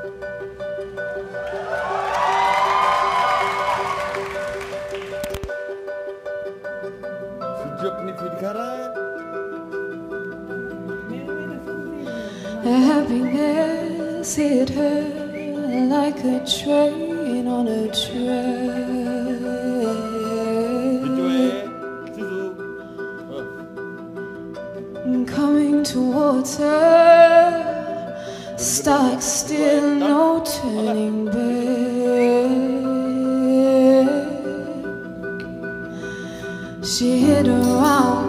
अपनी फीड खा रहा है। Happiness hit her like a train on a track. Coming towards her, stuck still, no turning back. She hit around